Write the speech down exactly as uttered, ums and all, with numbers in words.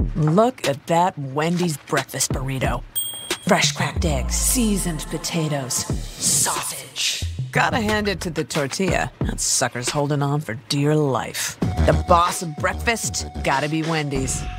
Look at that Wendy's breakfast burrito. Fresh cracked eggs, seasoned potatoes, sausage. Gotta hand it to the tortilla. That sucker's holding on for dear life. The boss of breakfast, gotta be Wendy's.